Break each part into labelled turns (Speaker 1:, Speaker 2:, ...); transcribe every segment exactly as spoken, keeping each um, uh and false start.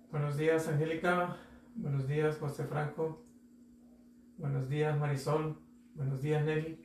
Speaker 1: Buenos días, Angélica. Buenos días, José Franco. Buenos días, Marisol. Buenos días, Nelly.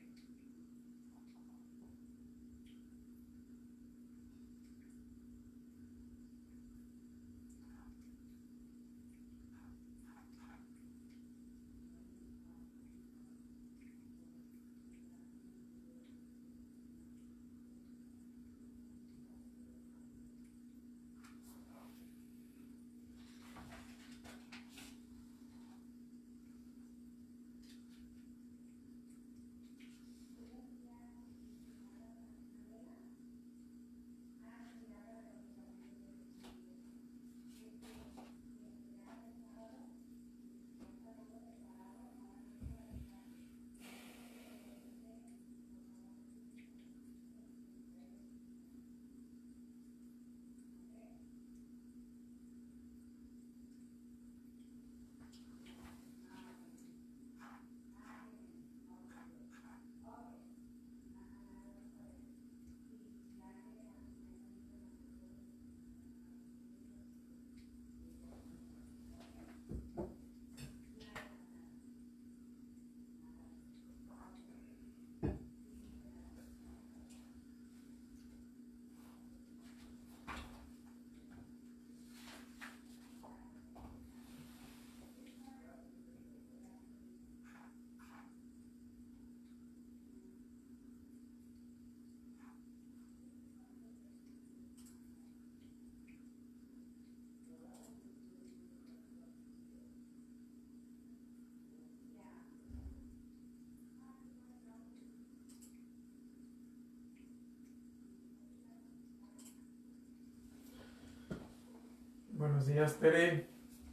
Speaker 1: Buenos días, Tere.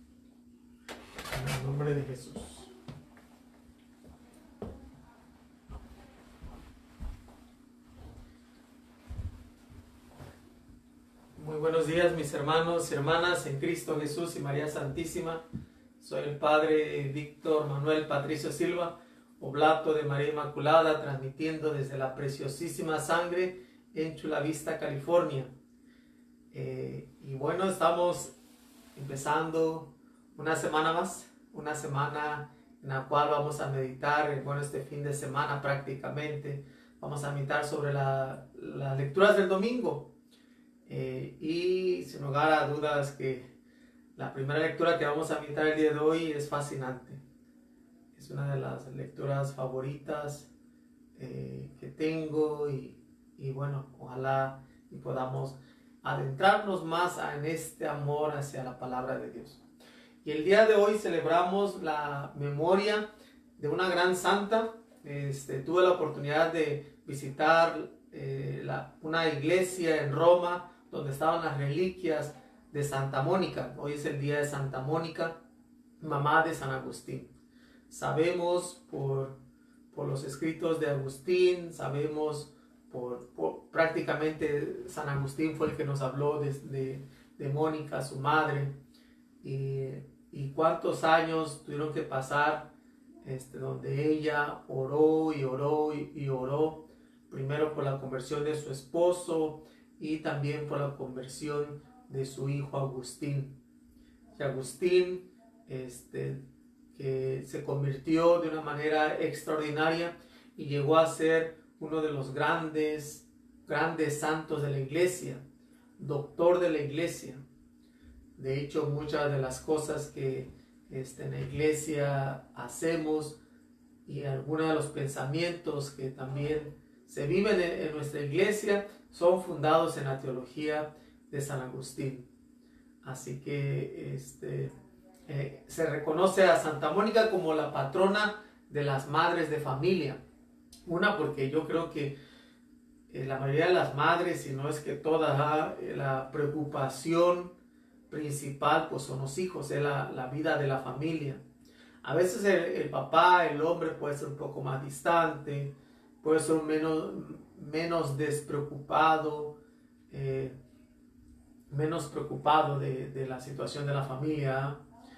Speaker 1: En el nombre de Jesús. Muy buenos días, mis hermanos y hermanas en Cristo Jesús y María Santísima. Soy el Padre Víctor Manuel Patricio Silva, oblato de María Inmaculada, transmitiendo desde la preciosísima sangre en Chula Vista, California. Eh, y bueno, estamos empezando una semana más, una semana en la cual vamos a meditar, bueno, este fin de semana prácticamente, vamos a meditar sobre la, las lecturas del domingo. Eh, y sin lugar a dudas que la primera lectura que vamos a meditar el día de hoy es fascinante. Es una de las lecturas favoritas eh, que tengo y, y bueno, ojalá y podamos adentrarnos más en este amor hacia la palabra de Dios. Y el día de hoy celebramos la memoria de una gran santa. Este, tuve la oportunidad de visitar eh, la, una iglesia en Roma donde estaban las reliquias de Santa Mónica. Hoy es el día de Santa Mónica, mamá de San Agustín. Sabemos por, por los escritos de Agustín, sabemos Por, por, prácticamente San Agustín fue el que nos habló de, de, de Mónica, su madre, y, y cuántos años tuvieron que pasar este, donde ella oró y oró y, y oró, primero por la conversión de su esposo y también por la conversión de su hijo Agustín. Y Agustín este, que se convirtió de una manera extraordinaria y llegó a ser uno de los grandes, grandes santos de la iglesia, doctor de la iglesia. De hecho, muchas de las cosas que este, en la iglesia hacemos y algunos de los pensamientos que también se viven en, en nuestra iglesia son fundados en la teología de San Agustín. Así que este, eh, se reconoce a Santa Mónica como la patrona de las madres de familia. Una, porque yo creo que eh, la mayoría de las madres, si no es que todas, eh, la preocupación principal pues son los hijos, es la, la vida de la familia. A veces el, el papá, el hombre puede ser un poco más distante, puede ser menos, menos despreocupado, eh, menos preocupado de, de la situación de la familia,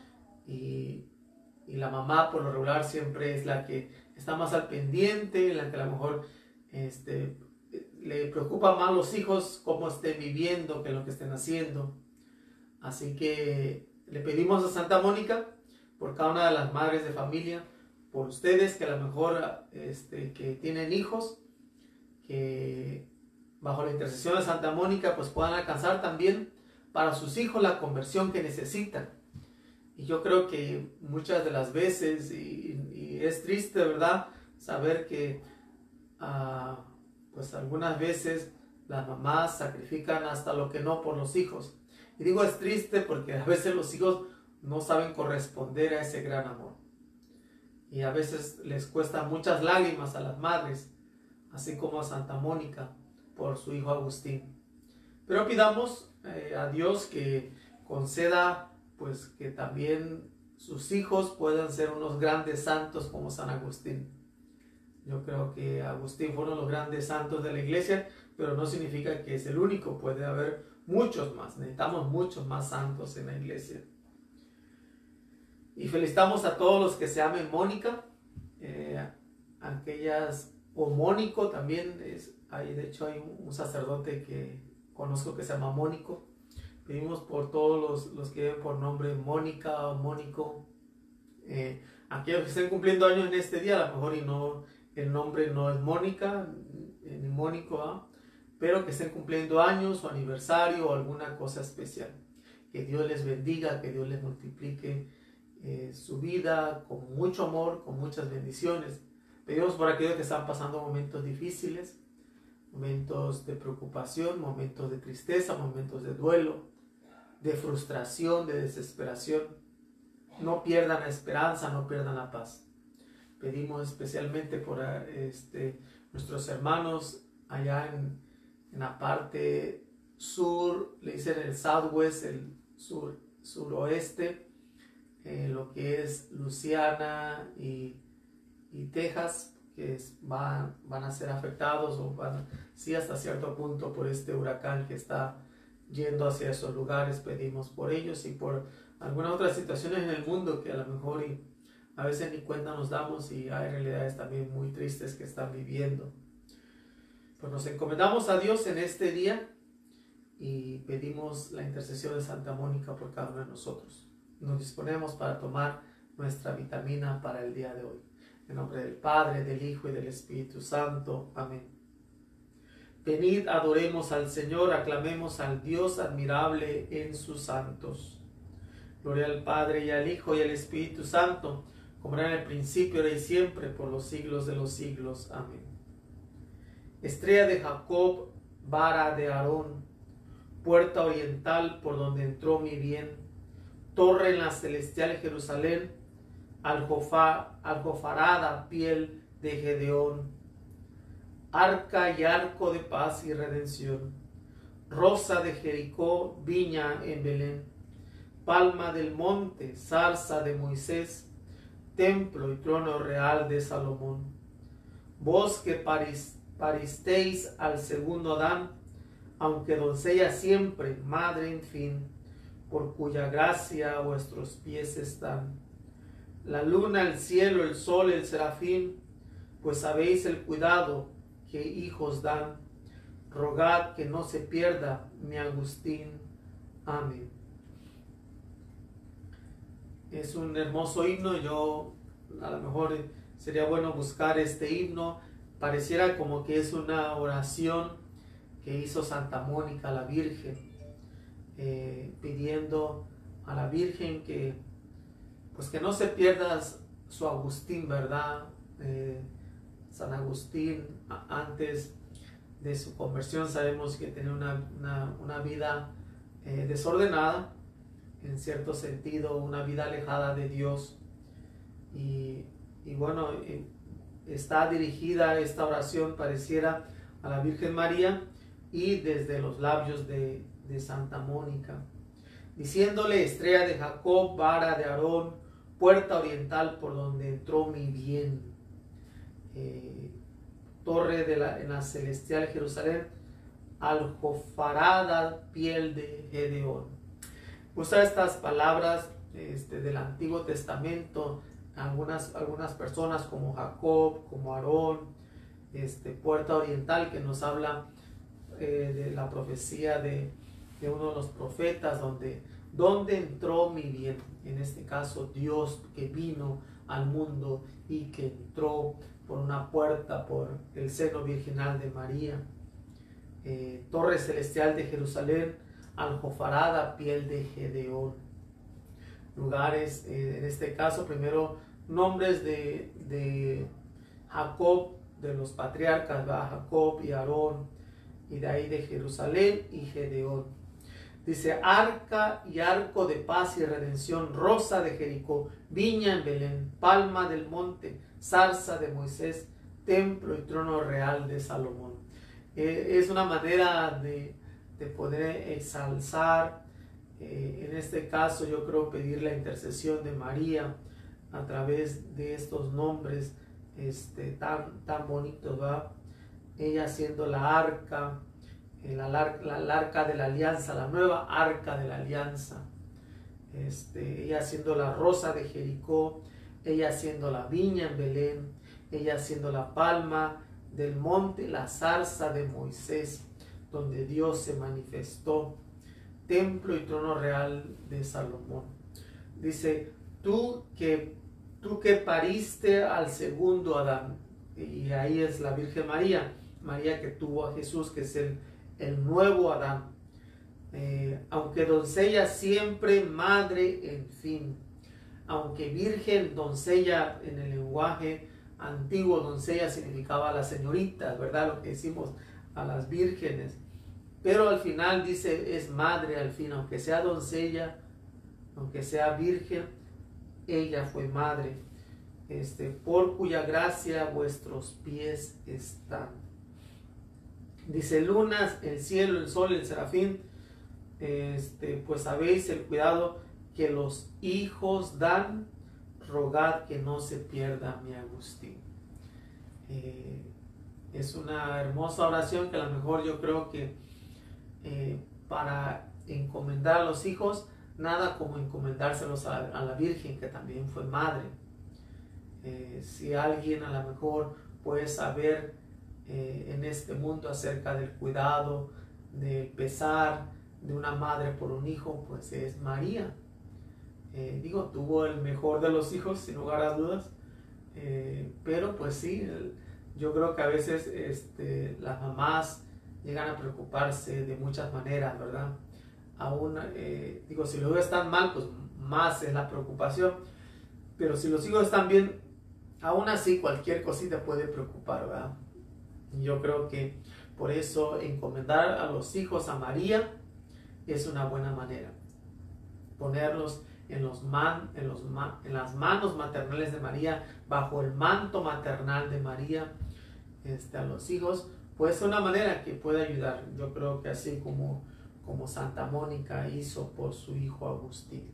Speaker 1: y, y la mamá por lo regular siempre es la que está más al pendiente, la que a lo mejor este, le preocupa más los hijos cómo estén viviendo que lo que estén haciendo. Así que le pedimos a Santa Mónica por cada una de las madres de familia, por ustedes que a lo mejor este, que tienen hijos, que bajo la intercesión de Santa Mónica pues puedan alcanzar también para sus hijos la conversión que necesitan. Y yo creo que muchas de las veces, y, y es triste, ¿verdad?, saber que uh, pues algunas veces las mamás sacrifican hasta lo que no por los hijos. Y digo es triste porque a veces los hijos no saben corresponder a ese gran amor. Y a veces les cuesta muchas lágrimas a las madres, así como a Santa Mónica por su hijo Agustín. Pero pidamos eh, a Dios que conceda pues que también sus hijos puedan ser unos grandes santos como San Agustín. Yo creo que Agustín fue uno de los grandes santos de la iglesia, pero no significa que es el único, puede haber muchos más, necesitamos muchos más santos en la iglesia. Y felicitamos a todos los que se llamen Mónica, eh, aquellas, o Mónico también, es, hay, de hecho hay un, un sacerdote que conozco que se llama Mónico. Pedimos por todos los, los que lleven por nombre Mónica o Mónico, eh, aquellos que estén cumpliendo años en este día, a lo mejor y no, el nombre no es Mónica, ni Mónico, ¿eh? pero que estén cumpliendo años o aniversario o alguna cosa especial. Que Dios les bendiga, que Dios les multiplique eh, su vida con mucho amor, con muchas bendiciones. Pedimos por aquellos que están pasando momentos difíciles, momentos de preocupación, momentos de tristeza, momentos de duelo, de frustración, de desesperación. No pierdan la esperanza, no pierdan la paz. Pedimos especialmente por este, nuestros hermanos allá en, en la parte sur, le dicen el southwest, el sur, suroeste, eh, lo que es Luisiana y, y Texas, que es, van, van a ser afectados o van, sí, hasta cierto punto por este huracán que está yendo hacia esos lugares. Pedimos por ellos y por algunas otras situaciones en el mundo que a lo mejor y a veces ni cuenta nos damos y hay realidades también muy tristes que están viviendo. Pues nos encomendamos a Dios en este día y pedimos la intercesión de Santa Mónica por cada uno de nosotros. Nos disponemos para tomar nuestra vitamina para el día de hoy. En nombre del Padre, del Hijo y del Espíritu Santo. Amén. Venid, adoremos al Señor, aclamemos al Dios admirable en sus santos. Gloria al Padre y al Hijo y al Espíritu Santo, como era en el principio, ahora y siempre, por los siglos de los siglos. Amén. Estrella de Jacob, vara de Aarón, puerta oriental por donde entró mi bien, torre en la celestial Jerusalén, aljofa, aljofarada piel de Gedeón, arca y arco de paz y redención, rosa de Jericó, viña en Belén, palma del monte, zarza de Moisés, templo y trono real de Salomón. Vos que paris, paristeis al segundo Adán, aunque doncella siempre, madre en fin, por cuya gracia vuestros pies están. La luna, el cielo, el sol, el serafín, pues sabéis el cuidado que hijos dan. Rogad que no se pierda mi Agustín. Amén. Es un hermoso himno. Yo a lo mejor sería bueno buscar este himno. Pareciera como que es una oración que hizo Santa Mónica a la Virgen, eh, pidiendo a la Virgen que pues que no se pierda su Agustín, ¿verdad? Eh, San Agustín, antes de su conversión, sabemos que tenía una, una, una vida eh, desordenada, en cierto sentido, una vida alejada de Dios. Y, y bueno, eh, está dirigida esta oración, pareciera, a la Virgen María y desde los labios de, de Santa Mónica, diciéndole: estrella de Jacob, vara de Aarón, puerta oriental por donde entró mi bien, eh, torre de la, en la celestial Jerusalén, aljofarada piel de Gedeón. Usa estas palabras este, del Antiguo Testamento, algunas, algunas personas como Jacob, como Aarón, este, puerta oriental, que nos habla eh, de la profecía de, de uno de los profetas, donde ¿Dónde entró mi bien? En este caso, Dios que vino al mundo y que entró por una puerta, por el seno virginal de María. Eh, torre celestial de Jerusalén, aljofarada, piel de Gedeón. Lugares, eh, en este caso, primero nombres de, de Jacob, de los patriarcas, ¿va? Jacob y Aarón, y de ahí de Jerusalén y Gedeón. Dice, arca y arco de paz y redención, rosa de Jericó, viña en Belén, palma del monte, zarza de Moisés, templo y trono real de Salomón. Eh, es una manera de, de poder ensalzar, eh, en este caso yo creo pedir la intercesión de María a través de estos nombres este, tan, tan bonitos, ¿va? Ella siendo la arca, La, la, la arca de la alianza, la nueva arca de la alianza, este, ella siendo la rosa de Jericó, ella siendo la viña en Belén, ella siendo la palma del monte, la zarza de Moisés, donde Dios se manifestó, templo y trono real de Salomón. Dice, tú que, tú que pariste al segundo Adán, y ahí es la Virgen María, María que tuvo a Jesús, que es el el nuevo Adán, eh, aunque doncella siempre madre en fin, aunque virgen, doncella en el lenguaje antiguo, doncella significaba la señorita, ¿verdad? Lo que decimos a las vírgenes, pero al final dice es madre al fin, aunque sea doncella, aunque sea virgen, ella fue madre, este, por cuya gracia vuestros pies están. Dice, lunas, el cielo, el sol, el serafín, este, pues sabéis el cuidado que los hijos dan, rogad que no se pierda mi Agustín. Eh, es una hermosa oración que a lo mejor yo creo que eh, para encomendar a los hijos, nada como encomendárselos a, a la Virgen, que también fue madre. Eh, si alguien a lo mejor puede saber Eh, en este mundo acerca del cuidado, del pesar de una madre por un hijo, pues es María. Eh, digo, tuvo el mejor de los hijos, sin lugar a dudas, eh, pero pues sí, el, yo creo que a veces este, las mamás llegan a preocuparse de muchas maneras, ¿verdad? Aún, eh, digo, si los hijos están mal, pues más es la preocupación, pero si los hijos están bien, aún así cualquier cosita puede preocupar, ¿verdad? Yo creo que por eso encomendar a los hijos a María es una buena manera. Ponerlos en, los man, en, los ma, en las manos maternales de María, bajo el manto maternal de María, este, a los hijos, pues es una manera que puede ayudar. Yo creo que así como, como Santa Mónica hizo por su hijo Agustín.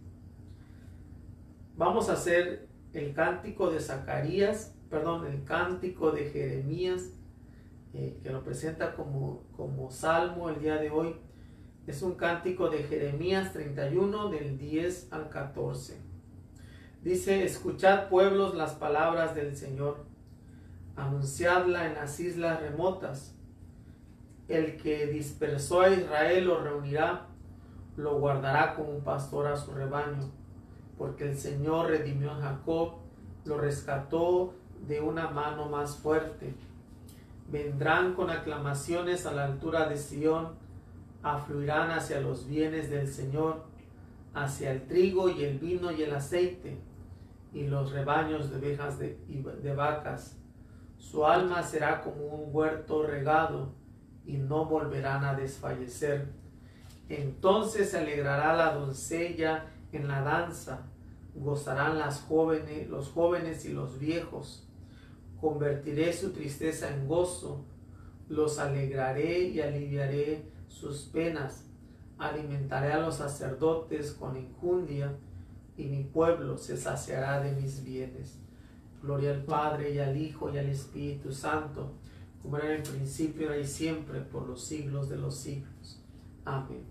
Speaker 1: Vamos a hacer el cántico de Zacarías, perdón, el cántico de Jeremías, Eh, que lo presenta como, como salmo el día de hoy. Es un cántico de Jeremías treinta y uno del diez al catorce. Dice, escuchad pueblos las palabras del Señor, anunciadla en las islas remotas. El que dispersó a Israel lo reunirá, lo guardará como un pastor a su rebaño, porque el Señor redimió a Jacob, lo rescató de una mano más fuerte. Vendrán con aclamaciones a la altura de Sión, afluirán hacia los bienes del Señor, hacia el trigo y el vino y el aceite, y los rebaños de ovejas de, de vacas. Su alma será como un huerto regado, y no volverán a desfallecer. Entonces se alegrará la doncella en la danza, gozarán las jóvenes, los jóvenes y los viejos. Convertiré su tristeza en gozo, los alegraré y aliviaré sus penas. Alimentaré a los sacerdotes con enjundia, y mi pueblo se saciará de mis bienes. Gloria al Padre, y al Hijo, y al Espíritu Santo, como era en el principio, ahora y siempre, por los siglos de los siglos. Amén.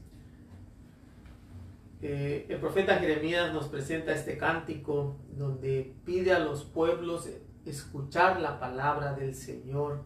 Speaker 1: Eh, el profeta Jeremías nos presenta este cántico donde pide a los pueblos escuchar la palabra del Señor.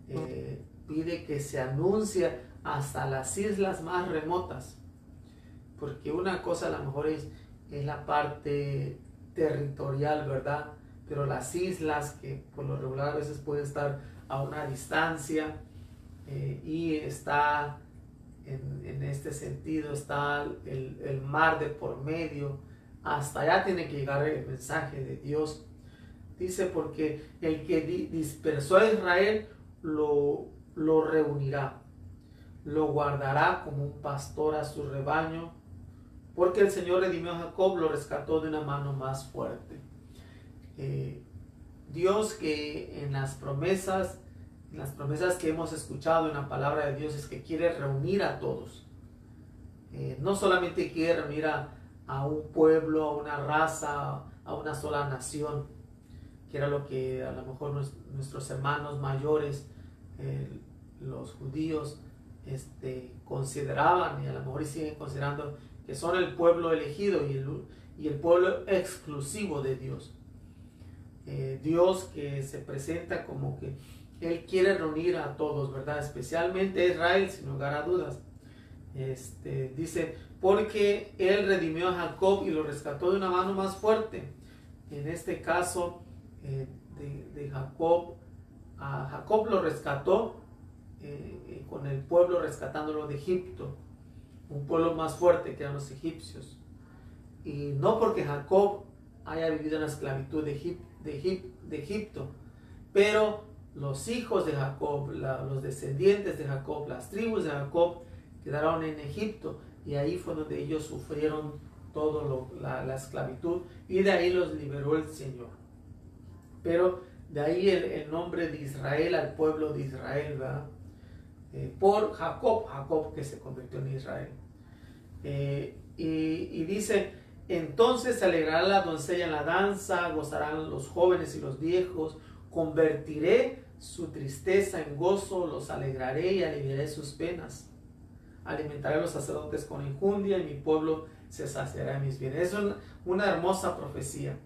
Speaker 1: Eh, pide que se anuncie hasta las islas más remotas. porque una cosa a lo mejor es, es la parte territorial, ¿verdad? Pero las islas, que por lo regular a veces pueden estar a una distancia, eh, y está en, en este sentido, está el, el mar de por medio, hasta allá tiene que llegar el mensaje de Dios. Dice, porque el que dispersó a Israel lo, lo reunirá, lo guardará como un pastor a su rebaño, porque el Señor redimió a Jacob, lo rescató de una mano más fuerte. Eh, Dios, que en las promesas, en las promesas que hemos escuchado en la palabra de Dios, es que quiere reunir a todos. Eh, no solamente quiere reunir a, a un pueblo, a una raza, a una sola nación, que era lo que a lo mejor nos, nuestros hermanos mayores, eh, los judíos, este, consideraban, y a lo mejor siguen considerando, que son el pueblo elegido y el, y el pueblo exclusivo de Dios. Eh, Dios que se presenta como que Él quiere reunir a todos, ¿verdad? Especialmente a Israel, sin lugar a dudas. Este, dice, porque Él redimió a Jacob y lo rescató de una mano más fuerte. En este caso, eh, de, de Jacob, a Jacob lo rescató eh, con el pueblo rescatándolo de Egipto, un pueblo más fuerte que eran los egipcios. Y no porque Jacob haya vivido en la esclavitud de, Egip, de, Egip, de Egipto, pero los hijos de Jacob, la, los descendientes de Jacob, las tribus de Jacob quedaron en Egipto, y ahí fue donde ellos sufrieron toda la, la esclavitud, y de ahí los liberó el Señor. Pero de ahí el, el nombre de Israel al pueblo de Israel, ¿verdad? Eh, por Jacob, Jacob que se convirtió en Israel. Eh, y, y dice, entonces se alegrará la doncella en la danza, gozarán los jóvenes y los viejos, convertiré su tristeza en gozo, los alegraré y aliviaré sus penas. Alimentaré a los sacerdotes con injundia y mi pueblo se saciará de mis bienes. Es un, una hermosa profecía.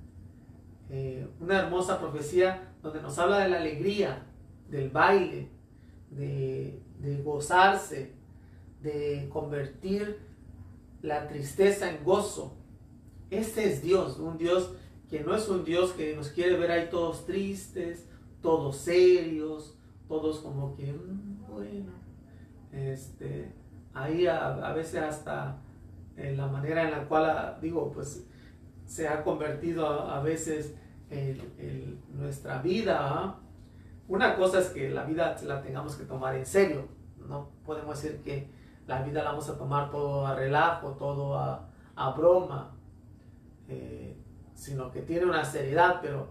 Speaker 1: Eh, una hermosa profecía donde nos habla de la alegría, del baile, de, de gozarse, de convertir la tristeza en gozo. Este es Dios, un Dios que no es un Dios que nos quiere ver ahí todos tristes, todos serios, todos como que, mmm, bueno, este, ahí a, a veces hasta en la manera en la cual, digo, pues se ha convertido a, a veces en, en nuestra vida. ¿eh? Una cosa es que la vida la tengamos que tomar en serio, no podemos decir que la vida la vamos a tomar todo a relajo, todo a, a broma, eh, sino que tiene una seriedad, pero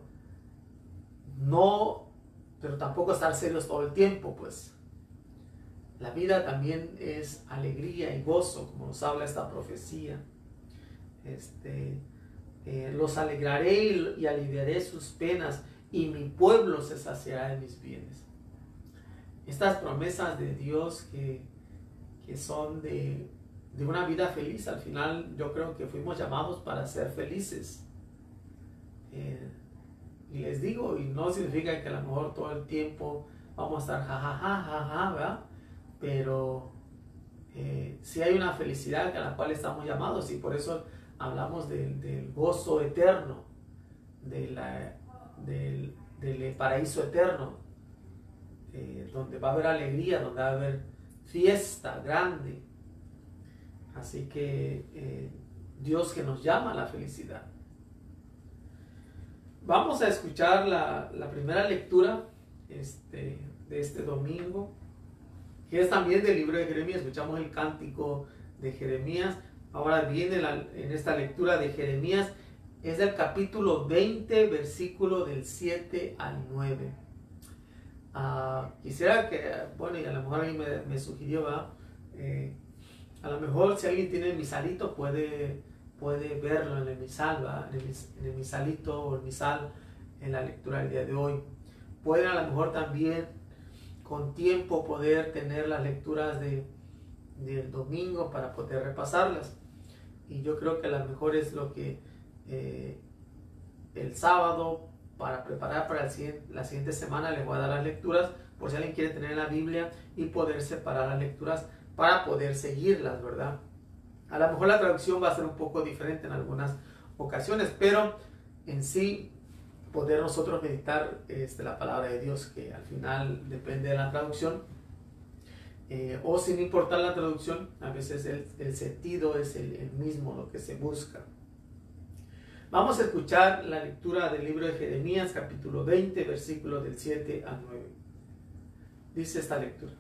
Speaker 1: no, pero tampoco estar serios todo el tiempo, pues. La vida también es alegría y gozo, como nos habla esta profecía. Este, eh, los alegraré y, y aliviaré sus penas, y mi pueblo se saciará de mis bienes. Estas promesas de Dios que, que son de, de una vida feliz, al final yo creo que fuimos llamados para ser felices. Eh, y les digo, y no significa que a lo mejor todo el tiempo vamos a estar jajaja, jajaja, ¿verdad? Pero eh, sí hay una felicidad a la cual estamos llamados, y por eso hablamos del, del gozo eterno, de la, del, del paraíso eterno, eh, donde va a haber alegría, donde va a haber fiesta grande. Así que eh, Dios que nos llama a la felicidad. Vamos a escuchar la, la primera lectura este, de este domingo, que es también del libro de Jeremías. Escuchamos el cántico de Jeremías. Ahora viene la, en esta lectura de Jeremías, es del capítulo veinte, versículo del siete al nueve. Uh, quisiera que, bueno, y a lo mejor a mí me, me sugirió, ¿verdad? Eh, a lo mejor si alguien tiene el misalito puede, puede verlo en el misal, ¿verdad? En el, en el misalito o el misal en la lectura del día de hoy. Pueden a lo mejor también con tiempo poder tener las lecturas de, del domingo para poder repasarlas. Y yo creo que a lo mejor es lo que eh, el sábado, para preparar para el siguiente, la siguiente semana, les voy a dar las lecturas por si alguien quiere tener la Biblia y poder separar las lecturas para poder seguirlas, ¿verdad? A lo mejor la traducción va a ser un poco diferente en algunas ocasiones, pero en sí poder nosotros meditar este, la palabra de Dios, que al final depende de la traducción, eh, o sin importar la traducción, a veces el, el sentido es el, el mismo, lo que se busca. Vamos a escuchar la lectura del libro de Jeremías, capítulo veinte, versículos del siete al nueve. Dice esta lectura: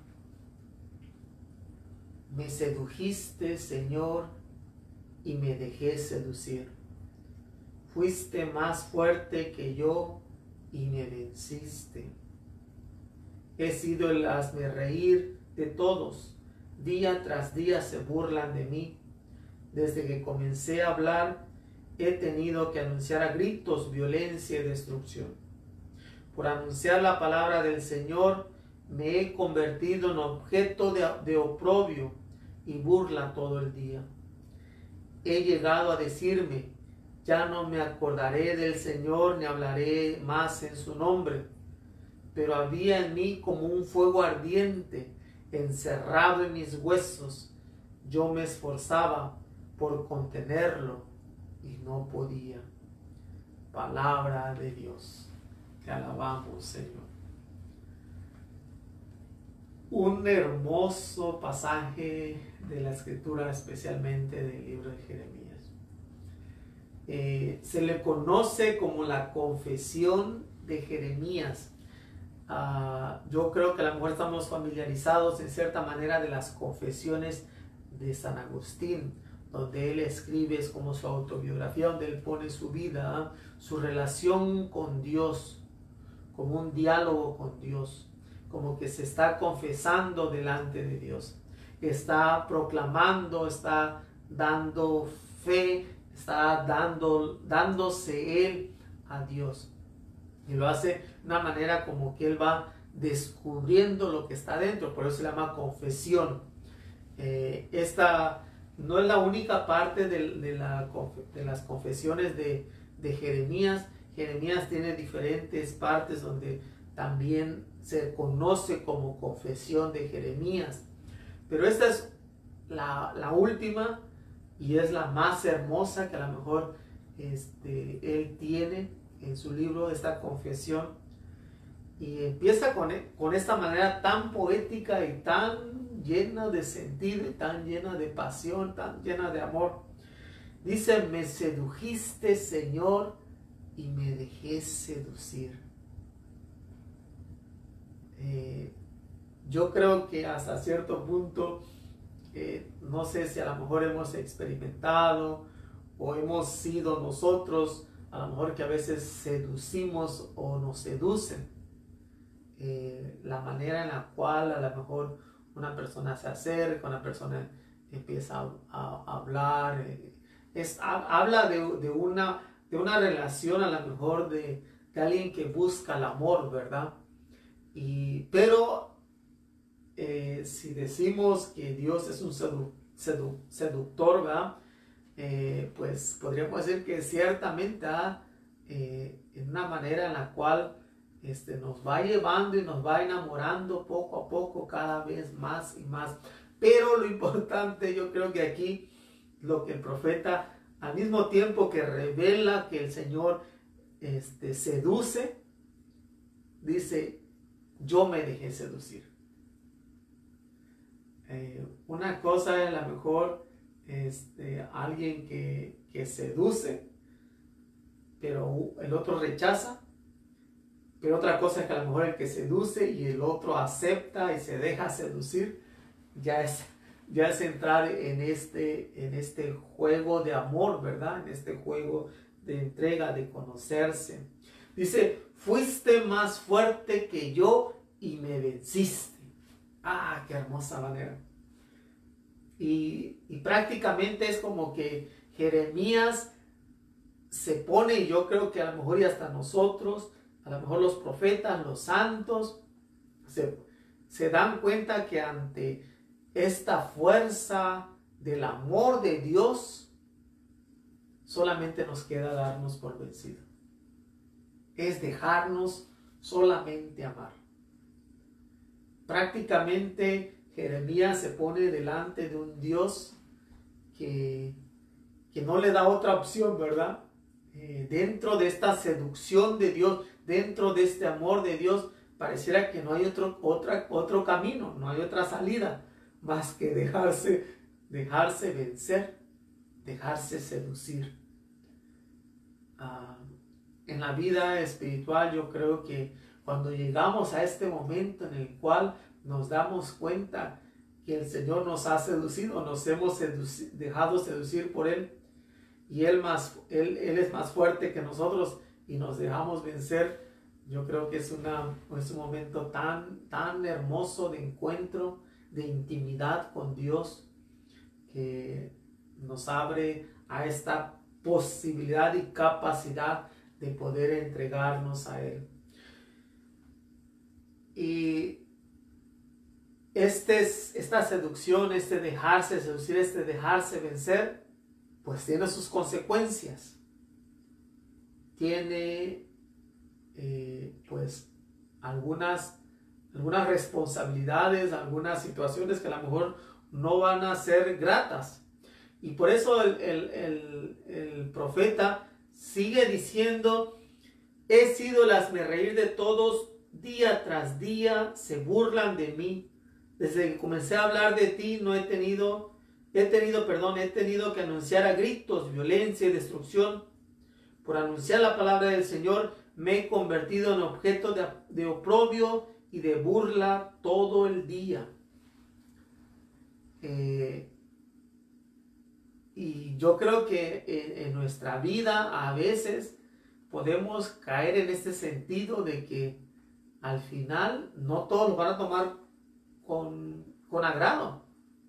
Speaker 1: Me sedujiste, Señor, y me dejé seducir. Fuiste más fuerte que yo y me venciste. He sido el hazmerreír de todos. Día tras día se burlan de mí. Desde que comencé a hablar, he tenido que anunciar a gritos violencia y destrucción. Por anunciar la palabra del Señor, me he convertido en objeto de, de oprobio y burla todo el día. He llegado a decirme: ya no me acordaré del Señor ni hablaré más en su nombre. Pero había en mí como un fuego ardiente encerrado en mis huesos. Yo me esforzaba por contenerlo y no podía. Palabra de Dios. Te alabamos, Señor. Un hermoso pasaje de la Escritura, especialmente del libro de Jeremías. Eh, se le conoce como la confesión de Jeremías. Uh, yo creo que a lo mejor estamos familiarizados en cierta manera de las confesiones de San Agustín, donde él escribe, es como su autobiografía, donde él pone su vida, ¿eh? Su relación con Dios, como un diálogo con Dios, como que se está confesando delante de Dios, está proclamando, está dando fe, está dando, dándose él a Dios. Y lo hace de una manera como que él va descubriendo lo que está dentro, por eso se llama confesión. Eh, esta no es la única parte de, de, la, de las confesiones de, de Jeremías. Jeremías tiene diferentes partes donde también se conoce como confesión de Jeremías. Pero esta es la, la última y es la más hermosa que a lo mejor este, él tiene en su libro, esta confesión. Y empieza con, con esta manera tan poética y tan llena de sentido, y tan llena de pasión, tan llena de amor. Dice: me sedujiste, Señor, y me dejé seducir. Eh, yo creo que hasta cierto punto, eh, no sé si a lo mejor hemos experimentado o hemos sido nosotros, a lo mejor que a veces seducimos o nos seducen. Eh, la manera en la cual a lo mejor una persona se acerca, una persona empieza a, a, a hablar, eh, es, a, habla de, de, una, de una relación a lo mejor de, de alguien que busca el amor, ¿verdad? Y, pero eh, si decimos que Dios es un sedu, sedu, seductor, ¿verdad? Eh, pues podríamos decir que ciertamente ¿ah? eh, en una manera en la cual este, nos va llevando y nos va enamorando poco a poco, cada vez más y más. Pero lo importante, yo creo que aquí lo que el profeta, al mismo tiempo que revela que el Señor este, seduce, dice: yo me dejé seducir. Eh, una cosa es a lo mejor este, alguien que, que seduce, pero el otro rechaza. Pero otra cosa es que a lo mejor el que seduce y el otro acepta y se deja seducir, ya es, ya es entrar en este, en este juego de amor, ¿verdad? En este juego de entrega, de conocerse. Dice: fuiste más fuerte que yo y me venciste. Ah, qué hermosa manera. Y, y prácticamente es como que Jeremías se pone, y yo creo que a lo mejor y hasta nosotros, a lo mejor los profetas, los santos, se, se dan cuenta que ante esta fuerza del amor de Dios, solamente nos queda darnos por vencido. Es dejarnos solamente amar. Prácticamente Jeremías se pone delante de un Dios que, que no le da otra opción, ¿verdad? Eh, dentro de esta seducción de Dios, dentro de este amor de Dios, pareciera que no hay otro, otra, otro camino, no hay otra salida más que dejarse, dejarse vencer, dejarse seducir. Uh, en la vida espiritual yo creo que cuando llegamos a este momento en el cual nos damos cuenta que el Señor nos ha seducido, nos hemos seduci- dejado seducir por Él, y él, más, él, él es más fuerte que nosotros y nos dejamos vencer, yo creo que es, una, es un momento tan, tan hermoso de encuentro, de intimidad con Dios, que nos abre a esta posibilidad y capacidad de poder entregarnos a Él. Y este, esta seducción, este dejarse seducir, este dejarse vencer, pues tiene sus consecuencias. Tiene eh, pues algunas, algunas responsabilidades, algunas situaciones que a lo mejor no van a ser gratas. Y por eso el, el, el, el profeta sigue diciendo: he sido el hazmerreír de todos, día tras día se burlan de mí. Desde que comencé a hablar de ti no he tenido, he tenido, perdón, he tenido que anunciar a gritos violencia y destrucción. Por anunciar la palabra del Señor me he convertido en objeto de, de oprobio y de burla todo el día. Eh, y yo creo que en, en nuestra vida a veces podemos caer en este sentido de que al final no todos lo van a tomar con, con agrado.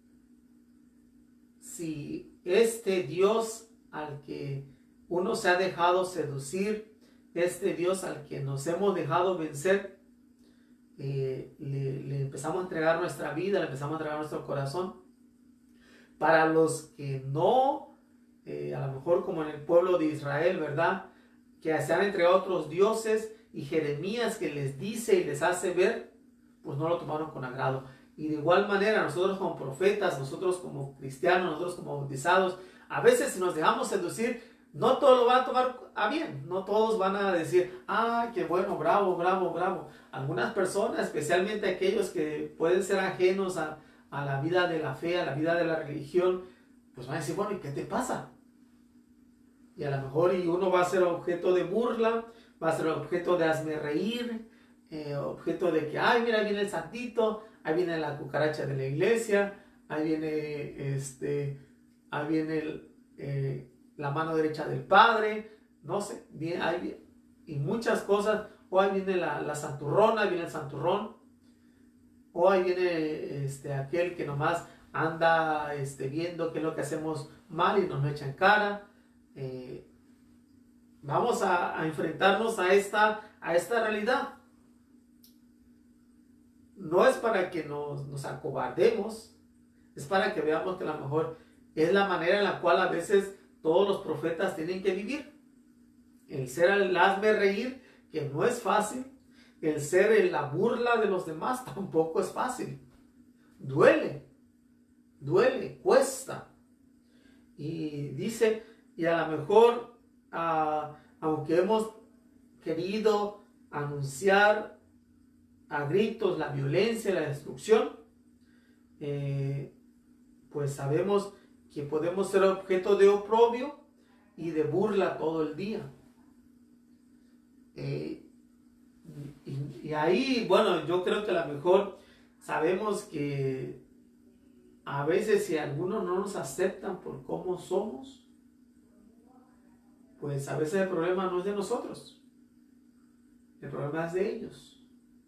Speaker 1: Si este Dios al que uno se ha dejado seducir, este Dios al que nos hemos dejado vencer, eh, le, le empezamos a entregar nuestra vida, le empezamos a entregar nuestro corazón. Para los que no, eh, a lo mejor como en el pueblo de Israel, ¿verdad?, que se han entregado a otros dioses, y Jeremías que les dice y les hace ver, pues no lo tomaron con agrado. Y de igual manera nosotros como profetas, nosotros como cristianos, nosotros como bautizados, a veces si nos dejamos seducir, no todos lo van a tomar a bien, no todos van a decir: ah, qué bueno, bravo, bravo, bravo. Algunas personas, especialmente aquellos que pueden ser ajenos a, a la vida de la fe, a la vida de la religión, pues van a decir: bueno, ¿y qué te pasa? Y a lo mejor y uno va a ser objeto de burla, va a ser objeto de hazme reír, eh, objeto de que, ay, mira, ahí viene el santito, ahí viene la cucaracha de la iglesia, ahí viene, este, ahí viene el, eh, la mano derecha del Padre, no sé, bien, ahí, y muchas cosas, o ahí viene la, la santurrona, ahí viene el santurrón, o ahí viene este, aquel que nomás anda este, viendo qué es lo que hacemos mal y nos lo echa en cara. Eh, vamos a, a enfrentarnos a esta, a esta realidad. No es para que nos, nos acobardemos, es para que veamos que a lo mejor es la manera en la cual a veces todos los profetas tienen que vivir. El ser el hazme reír, que no es fácil. El ser en la burla de los demás tampoco es fácil. Duele, duele, cuesta. Y dice, y a lo mejor, uh, aunque hemos querido anunciar a gritos la violencia, la destrucción, eh, pues sabemos que podemos ser objeto de oprobio y de burla todo el día. Eh, y, y ahí, bueno, yo creo que a lo mejor sabemos que a veces si algunos no nos aceptan por cómo somos, pues a veces el problema no es de nosotros, el problema es de ellos.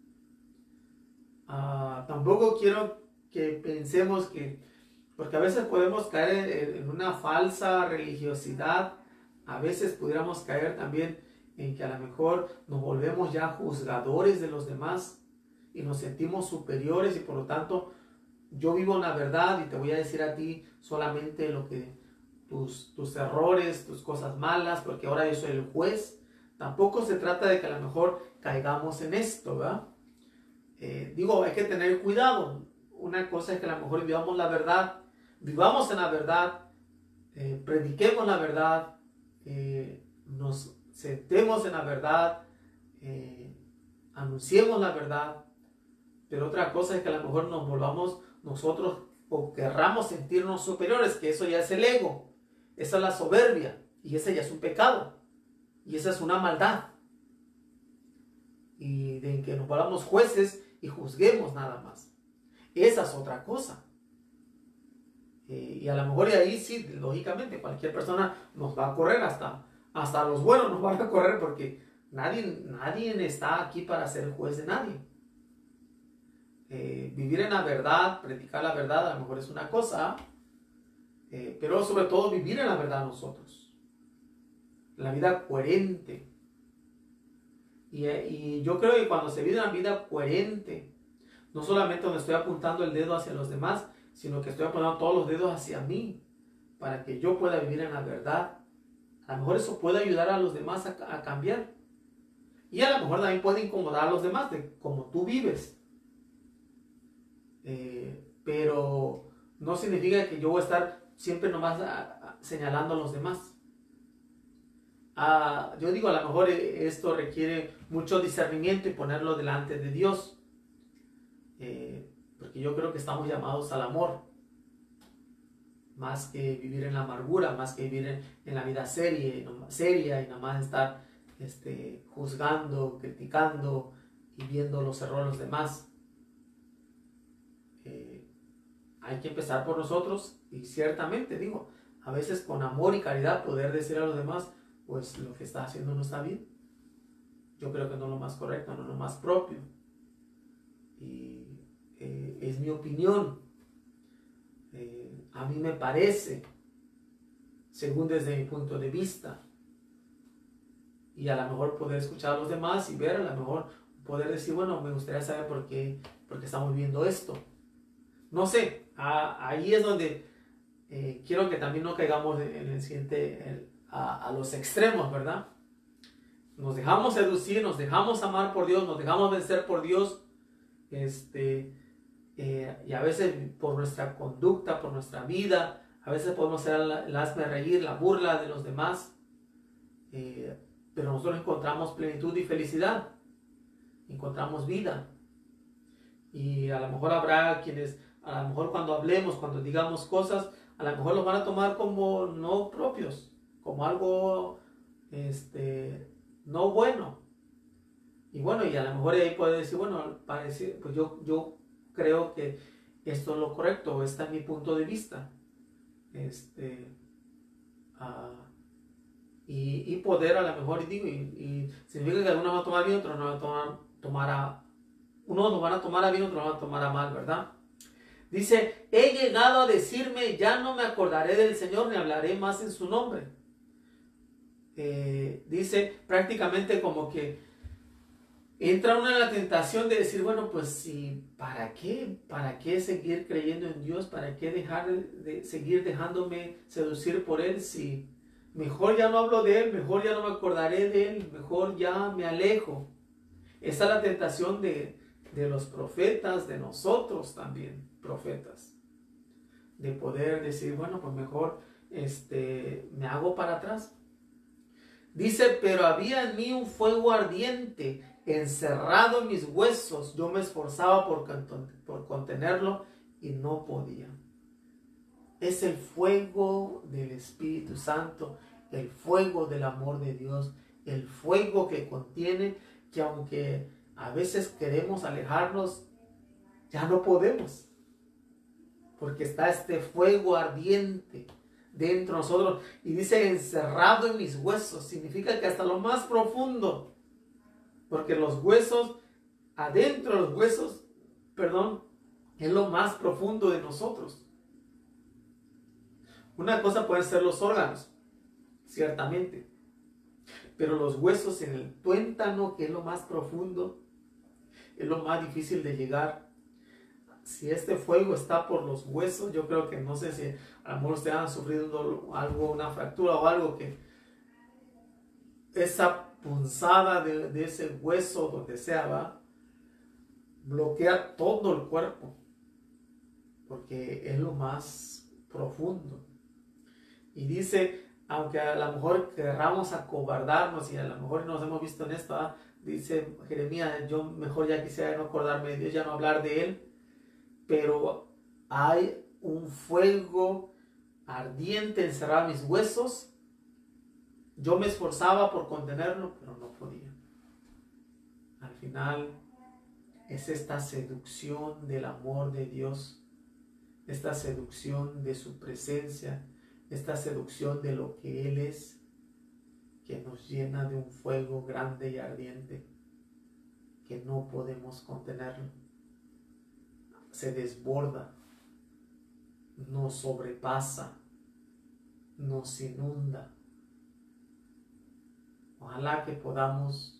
Speaker 1: Uh, tampoco quiero que pensemos que, porque a veces podemos caer en, en una falsa religiosidad, a veces pudiéramos caer también en que a lo mejor nos volvemos ya juzgadores de los demás y nos sentimos superiores y por lo tanto yo vivo una verdad y te voy a decir a ti solamente lo que tus, tus errores, tus cosas malas, porque ahora yo soy el juez. Tampoco se trata de que a lo mejor caigamos en esto, ¿verdad? Eh, digo, hay que tener cuidado. Una cosa es que a lo mejor vivamos la verdad, vivamos en la verdad, eh, prediquemos la verdad, eh, nos sentemos en la verdad, eh, anunciemos la verdad, pero otra cosa es que a lo mejor nos volvamos nosotros o querramos sentirnos superiores, que eso ya es el ego, esa es la soberbia, y ese ya es un pecado, y esa es una maldad, y de que nos volvamos jueces y juzguemos nada más. Esa es otra cosa. Eh, y a lo mejor de ahí sí, lógicamente, cualquier persona nos va a correr, hasta, hasta los buenos nos van a correr, porque nadie, nadie está aquí para ser juez de nadie. Eh, vivir en la verdad, predicar la verdad, a lo mejor es una cosa, eh, pero sobre todo vivir en la verdad nosotros. La vida coherente. Y, y yo creo que cuando se vive una vida coherente, no solamente donde estoy apuntando el dedo hacia los demás, sino que estoy apuntando todos los dedos hacia mí, para que yo pueda vivir en la verdad. A lo mejor eso puede ayudar a los demás a, a cambiar. Y a lo mejor también puede incomodar a los demás de cómo tú vives. Eh, pero no significa que yo voy a estar siempre nomás a, a, señalando a los demás. Ah, yo digo, a lo mejor esto requiere mucho discernimiento y ponerlo delante de Dios. Eh, porque yo creo que estamos llamados al amor, más que vivir en la amargura, más que vivir en, en la vida seria, seria y nada más estar este, juzgando, criticando y viendo los errores de los demás. Eh, hay que empezar por nosotros y ciertamente digo, a veces con amor y caridad poder decir a los demás, pues lo que está haciendo no está bien. Yo creo que no es lo más correcto, no es lo más propio. Y eh, es mi opinión. Eh, a mí me parece, según desde mi punto de vista. Y a lo mejor poder escuchar a los demás y ver, a lo mejor poder decir, bueno, me gustaría saber por qué, por qué estamos viendo esto. No sé, a, ahí es donde eh, quiero que también no caigamos en el siguiente, el, a, a los extremos, ¿verdad? Nos dejamos seducir, nos dejamos amar por Dios, nos dejamos vencer por Dios, este, eh, y a veces por nuestra conducta, por nuestra vida, a veces podemos ser el hazme reír, la burla de los demás, eh, pero nosotros encontramos plenitud y felicidad, encontramos vida. Y a lo mejor habrá quienes, a lo mejor cuando hablemos, cuando digamos cosas, a lo mejor los van a tomar como no propios, como algo este, no bueno. Y bueno, y a lo mejor ahí puede decir, bueno, parece, pues yo, yo creo que esto es lo correcto, este es mi punto de vista. Este, uh, y, y poder a lo mejor, y digo, y, y significa que algunos van a tomar bien, otros no van a tomar, tomar a, unos lo van a tomar a bien, otros lo van a tomar a mal, ¿verdad? Dice, he llegado a decirme, ya no me acordaré del Señor ni hablaré más en su nombre. Eh, dice prácticamente como que entra uno en la tentación de decir, bueno, pues sí, ¿para qué? ¿Para qué seguir creyendo en Dios? ¿Para qué dejar de seguir dejándome seducir por Él? Si mejor ya no hablo de Él, mejor ya no me acordaré de Él, mejor ya me alejo. Esa es la tentación de, de los profetas, de nosotros también, profetas. De poder decir, bueno, pues mejor este, me hago para atrás. Dice, pero había en mí un fuego ardiente, encerrado en mis huesos. Yo me esforzaba por, por contenerlo y no podía. Es el fuego del Espíritu Santo, el fuego del amor de Dios, el fuego que contiene, que aunque a veces queremos alejarnos, ya no podemos. Porque está este fuego ardiente dentro de nosotros, y dice encerrado en mis huesos, significa que hasta lo más profundo, porque los huesos, adentro de los huesos, perdón, es lo más profundo de nosotros. Una cosa pueden ser los órganos, ciertamente, pero los huesos en el tuétano, que es lo más profundo, es lo más difícil de llegar. Si este fuego está por los huesos, yo creo que no sé si a lo mejor ustedes han sufrido algo, una fractura o algo, que esa punzada de, de ese hueso, donde sea, va, bloquea todo el cuerpo, porque es lo más profundo. Y dice, aunque a lo mejor querramos acobardarnos y a lo mejor nos hemos visto en esto, ¿ah? Dice Jeremías, yo mejor ya quisiera no acordarme de Dios, ya no hablar de Él, pero hay un fuego ardiente encerrado en mis huesos. Yo me esforzaba por contenerlo, pero no podía. Al final es esta seducción del amor de Dios, esta seducción de su presencia, esta seducción de lo que Él es, que nos llena de un fuego grande y ardiente que no podemos contenerlo. Se desborda, nos sobrepasa, nos inunda. Ojalá que podamos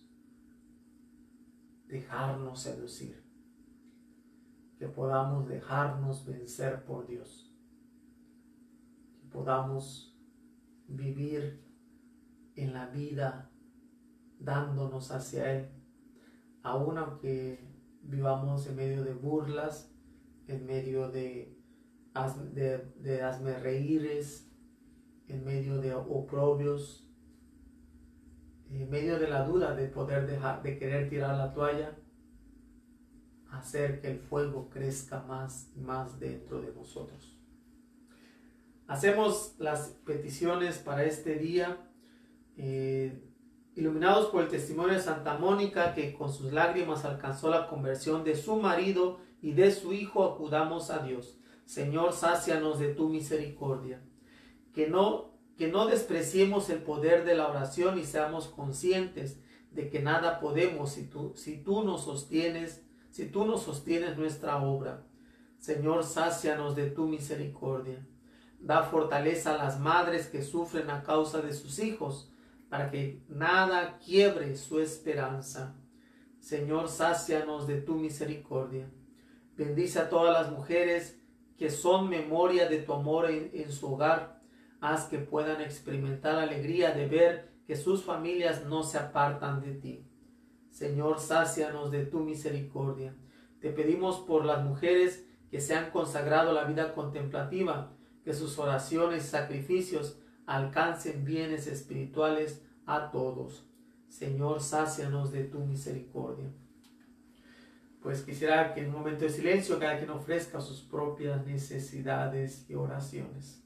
Speaker 1: dejarnos seducir, que podamos dejarnos vencer por Dios, que podamos vivir en la vida dándonos hacia Él, aun aunque vivamos en medio de burlas, en medio de, de, de hazmerreíres, en medio de oprobios, en medio de la duda de poder dejar, de querer tirar la toalla, hacer que el fuego crezca más y más dentro de nosotros. Hacemos las peticiones para este día, eh, iluminados por el testimonio de Santa Mónica, que con sus lágrimas alcanzó la conversión de su marido y de su hijo. Acudamos a Dios. Señor, sácianos de tu misericordia. Que no Que no despreciemos el poder de la oración y seamos conscientes de que nada podemos si tú, si tú nos sostienes, si tú nos sostienes nuestra obra. Señor, sácianos de tu misericordia. Da fortaleza a las madres que sufren a causa de sus hijos, para que nada quiebre su esperanza. Señor, sácianos de tu misericordia. Bendice a todas las mujeres que son memoria de tu amor en, en su hogar. Haz que puedan experimentar la alegría de ver que sus familias no se apartan de ti. Señor, sácianos de tu misericordia. Te pedimos por las mujeres que se han consagrado a la vida contemplativa, que sus oraciones y sacrificios alcancen bienes espirituales a todos. Señor, sácianos de tu misericordia. Pues quisiera que en un momento de silencio cada quien ofrezca sus propias necesidades y oraciones.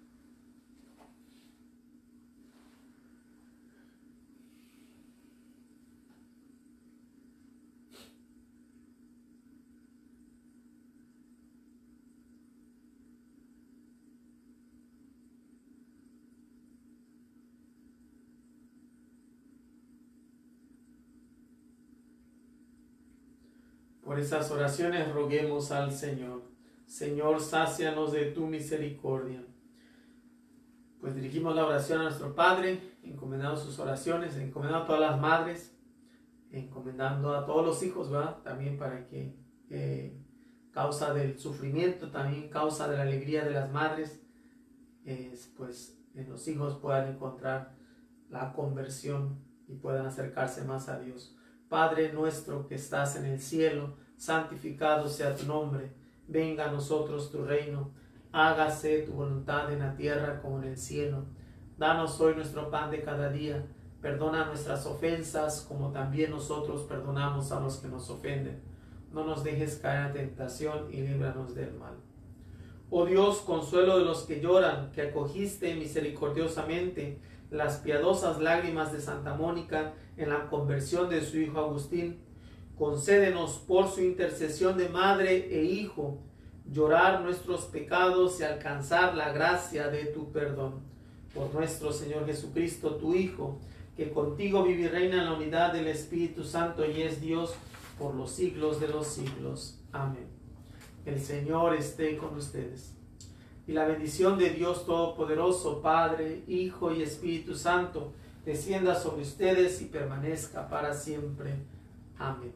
Speaker 1: Por esas oraciones roguemos al Señor. Señor, sácianos de tu misericordia. Pues dirigimos la oración a nuestro Padre, encomendando sus oraciones, encomendando a todas las madres, encomendando a todos los hijos, ¿verdad? También para que eh, causa del sufrimiento, también causa de la alegría de las madres, eh, pues en los hijos puedan encontrar la conversión y puedan acercarse más a Dios. Padre nuestro que estás en el cielo, santificado sea tu nombre. Venga a nosotros tu reino. Hágase tu voluntad en la tierra como en el cielo. Danos hoy nuestro pan de cada día. Perdona nuestras ofensas como también nosotros perdonamos a los que nos ofenden. No nos dejes caer en tentación y líbranos del mal. Oh Dios, consuelo de los que lloran, que acogiste misericordiosamente las piadosas lágrimas de Santa Mónica en la conversión de su hijo Agustín, concédenos por su intercesión de madre e hijo llorar nuestros pecados y alcanzar la gracia de tu perdón. Por nuestro Señor Jesucristo, tu Hijo, que contigo vive y reina en la unidad del Espíritu Santo y es Dios por los siglos de los siglos. Amén. El Señor esté con ustedes. Y la bendición de Dios Todopoderoso, Padre, Hijo y Espíritu Santo, descienda sobre ustedes y permanezca para siempre. Amén.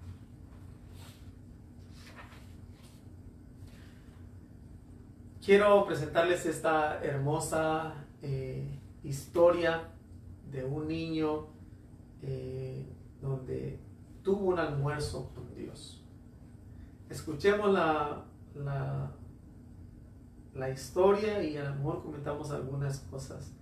Speaker 1: Quiero presentarles esta hermosa eh, historia de un niño eh, donde tuvo un almuerzo con Dios. Escuchemos la, la la historia y a lo mejor comentamos algunas cosas.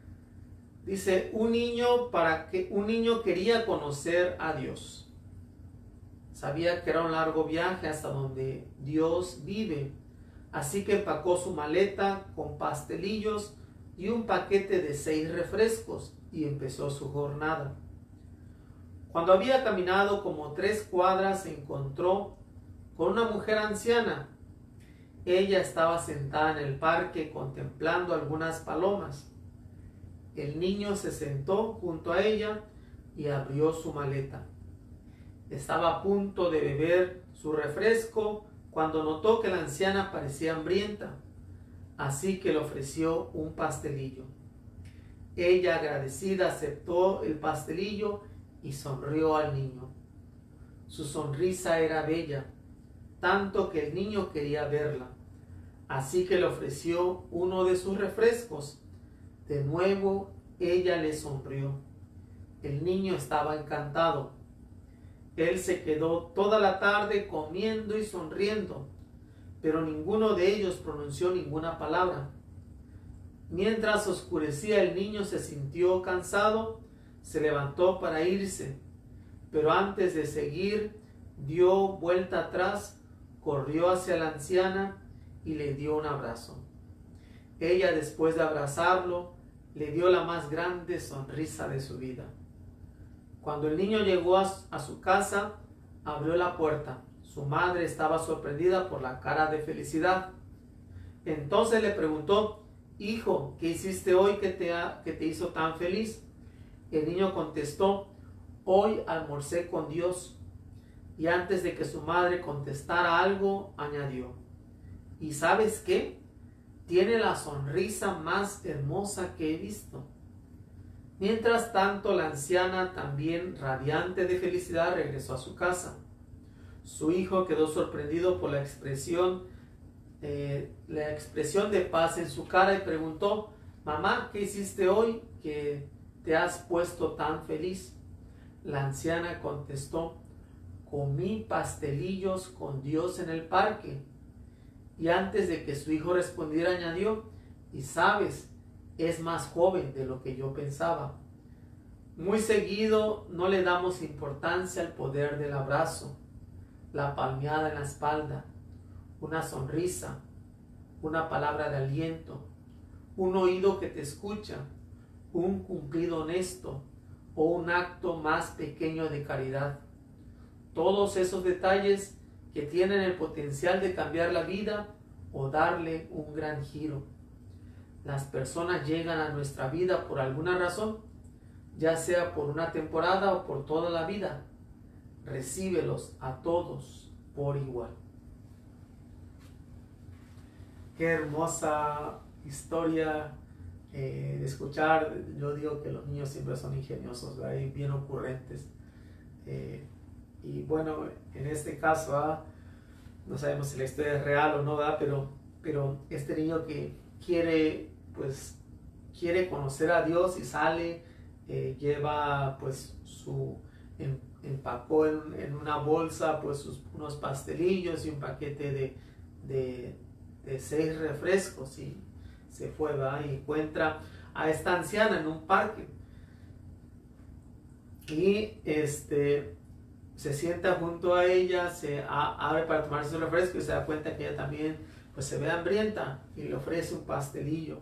Speaker 1: Dice, un niño, para que, un niño quería conocer a Dios. Sabía que era un largo viaje hasta donde Dios vive. Así que empacó su maleta con pastelillos y un paquete de seis refrescos y empezó su jornada. Cuando había caminado como tres cuadras se encontró con una mujer anciana. Ella estaba sentada en el parque contemplando algunas palomas. El niño se sentó junto a ella y abrió su maleta. Estaba a punto de beber su refresco cuando notó que la anciana parecía hambrienta, así que le ofreció un pastelillo. Ella, agradecida, aceptó el pastelillo y sonrió al niño. Su sonrisa era bella, tanto que el niño quería verla, así que le ofreció uno de sus refrescos. De nuevo, ella le sonrió. El niño estaba encantado. Él se quedó toda la tarde comiendo y sonriendo, pero ninguno de ellos pronunció ninguna palabra. Mientras oscurecía, el niño se sintió cansado, se levantó para irse, pero antes de seguir, dio vuelta atrás, corrió hacia la anciana y le dio un abrazo. Ella, después de abrazarlo, le dio la más grande sonrisa de su vida. Cuando el niño llegó a, a su casa, abrió la puerta. Su madre estaba sorprendida por la cara de felicidad. Entonces le preguntó, hijo, ¿qué hiciste hoy que te, ha, que te hizo tan feliz? El niño contestó, hoy almorcé con Dios. Y antes de que su madre contestara algo, añadió, ¿y sabes qué? Tiene la sonrisa más hermosa que he visto. Mientras tanto, la anciana, también radiante de felicidad, regresó a su casa. Su hijo quedó sorprendido por la expresión, eh, la expresión de paz en su cara y preguntó, mamá, ¿qué hiciste hoy que te has puesto tan feliz? La anciana contestó, comí pastelillos con Dios en el parque. Y antes de que su hijo respondiera, añadió, y sabes, es más joven de lo que yo pensaba. Muy seguido no le damos importancia al poder del abrazo, la palmeada en la espalda, una sonrisa, una palabra de aliento, un oído que te escucha, un cumplido honesto o un acto más pequeño de caridad. Todos esos detalles que tienen el potencial de cambiar la vida o darle un gran giro. Las personas llegan a nuestra vida por alguna razón, ya sea por una temporada o por toda la vida. Recíbelos a todos por igual. Qué hermosa historia eh, de escuchar. Yo digo que los niños siempre son ingeniosos, ¿verdad? Y bien ocurrentes. Eh, y bueno, en este caso, ¿verdad? No sabemos si la historia es real o no, ¿verdad? Pero, pero este niño que quiere, pues, quiere conocer a Dios y sale, eh, lleva, pues, su, em, empacó en, en una bolsa, pues, sus, unos pastelillos y un paquete de, de, de seis refrescos y se fue, ¿verdad? Y encuentra a esta anciana en un parque. Y, este... se sienta junto a ella, se abre para tomarse su refresco y se da cuenta que ella también pues, se ve hambrienta y le ofrece un pastelillo.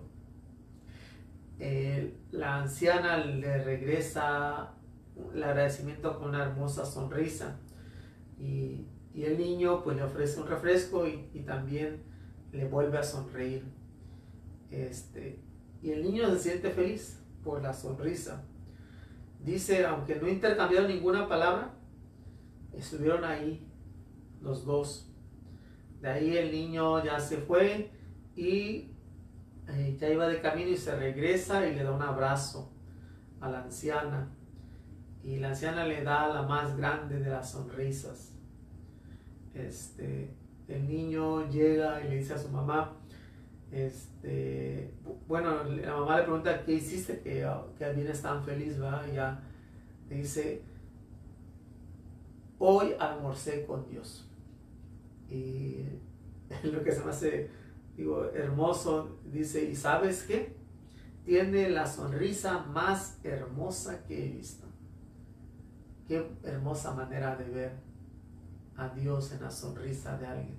Speaker 1: Eh, la anciana le regresa el agradecimiento con una hermosa sonrisa y, y el niño pues le ofrece un refresco y, y también le vuelve a sonreír. Este, y el niño se siente feliz por la sonrisa. Dice, aunque no intercambiaron ninguna palabra, estuvieron ahí los dos. De ahí el niño ya se fue y eh, ya iba de camino y se regresa y le da un abrazo a la anciana. Y la anciana le da la más grande de las sonrisas. Este, el niño llega y le dice a su mamá, este, bueno, la mamá le pregunta, ¿qué hiciste que, que vienes tan feliz? ¿Verdad? Y ya le dice, hoy almorcé con Dios. Y lo que se me hace digo, hermoso, dice, ¿y sabes qué? Tiene la sonrisa más hermosa que he visto. Qué hermosa manera de ver a Dios en la sonrisa de alguien.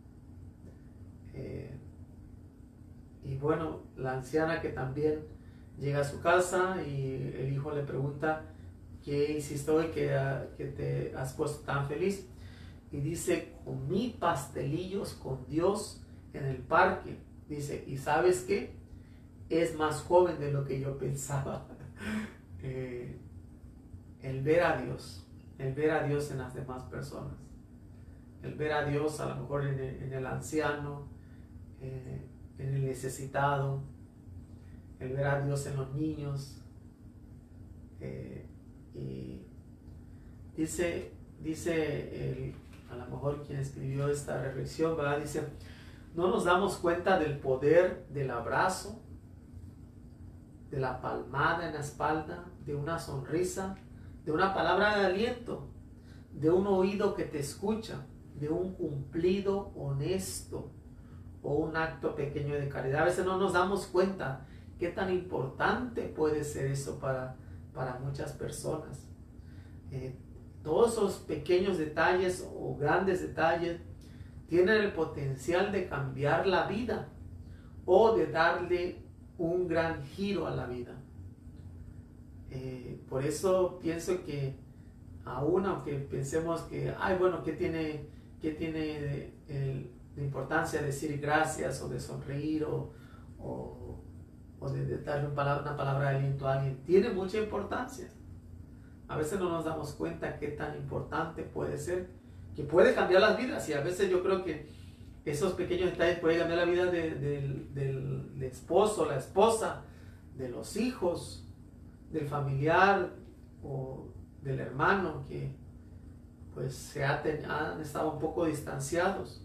Speaker 1: Eh, y bueno, la anciana que también llega a su casa y el hijo le pregunta, ¿qué hiciste hoy que, uh, que te has puesto tan feliz? Y dice, comí pastelillos con Dios en el parque. Dice, ¿y sabes qué? Es más joven de lo que yo pensaba. eh, el ver a Dios, el ver a Dios en las demás personas, el ver a Dios a lo mejor en el, en el anciano, eh, en el necesitado, el ver a Dios en los niños. Eh, y dice, dice el, a lo mejor quien escribió esta reflexión, ¿verdad? Dice, no nos damos cuenta del poder del abrazo, de la palmada en la espalda, de una sonrisa, de una palabra de aliento, de un oído que te escucha, de un cumplido honesto o un acto pequeño de caridad. A veces no nos damos cuenta qué tan importante puede ser eso para, para muchas personas. Eh, todos esos pequeños detalles o grandes detalles tienen el potencial de cambiar la vida o de darle un gran giro a la vida. Eh, por eso pienso que aún aunque pensemos que, ay, bueno, ¿qué tiene, qué tiene de, de, de importancia decir gracias o de sonreír o, o, o de, de darle una palabra, una palabra de aliento a alguien? Tiene mucha importancia. A veces no nos damos cuenta qué tan importante puede ser, que puede cambiar las vidas. Y a veces yo creo que esos pequeños detalles pueden cambiar la vida de, de, del, del esposo, la esposa, de los hijos, del familiar o del hermano que pues se ha ten, han estado un poco distanciados.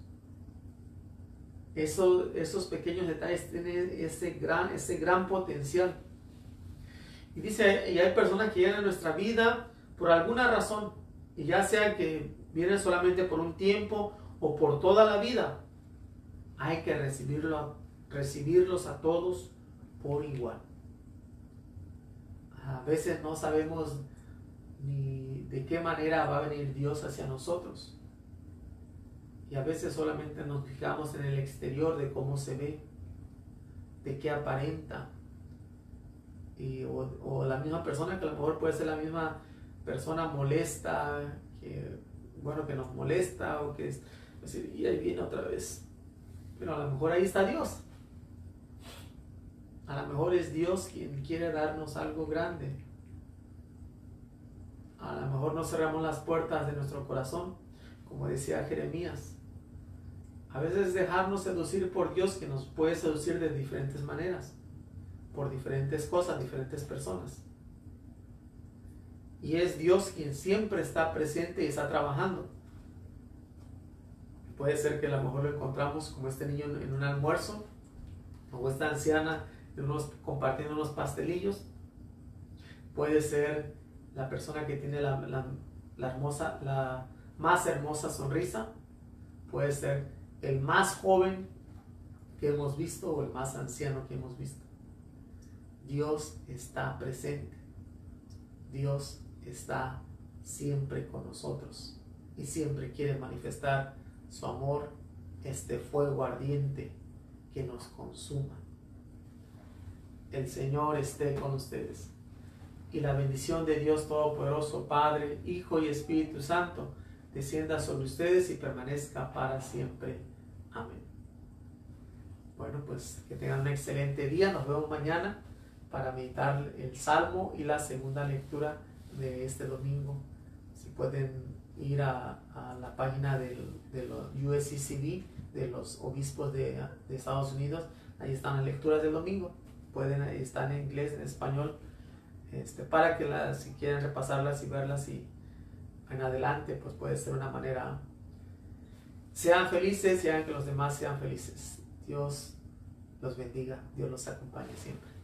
Speaker 1: Eso, esos pequeños detalles tienen ese gran, ese gran potencial. Y dice, y hay personas que llegan a nuestra vida por alguna razón, y ya sea que vienen solamente por un tiempo o por toda la vida, hay que recibirlo, recibirlos a todos por igual. A veces no sabemos ni de qué manera va a venir Dios hacia nosotros. Y a veces solamente nos fijamos en el exterior de cómo se ve, de qué aparenta. Y, o, o la misma persona, que a lo mejor puede ser la misma persona molesta, que, bueno, que nos molesta, o que es decir, y ahí viene otra vez. Pero a lo mejor ahí está Dios. A lo mejor es Dios quien quiere darnos algo grande. A lo mejor no cerramos las puertas de nuestro corazón, como decía Jeremías. A veces dejarnos seducir por Dios, que nos puede seducir de diferentes maneras, por diferentes cosas, diferentes personas. Y es Dios quien siempre está presente y está trabajando. Puede ser que a lo mejor lo encontramos como este niño en un almuerzo, o esta anciana en unos, compartiendo unos pastelillos. Puede ser la persona que tiene la, la, la, hermosa, la más hermosa sonrisa. Puede ser el más joven que hemos visto o el más anciano que hemos visto. Dios está presente. Dios está siempre con nosotros y siempre quiere manifestar su amor, este fuego ardiente que nos consuma. El Señor esté con ustedes. Y la bendición de Dios Todopoderoso, Padre, Hijo y Espíritu Santo, descienda sobre ustedes y permanezca para siempre. Amén. Bueno, pues que tengan un excelente día. Nos vemos mañana para meditar el Salmo y la segunda lectura de este domingo. Si pueden ir a, a la página del, de los U S C C B, de los obispos de, de Estados Unidos, ahí están las lecturas del domingo. Pueden, están en inglés, en español, este, para que las, si quieren repasarlas y verlas y en adelante, pues puede ser una manera. Sean felices y hagan que los demás sean felices. Dios los bendiga, Dios los acompañe siempre.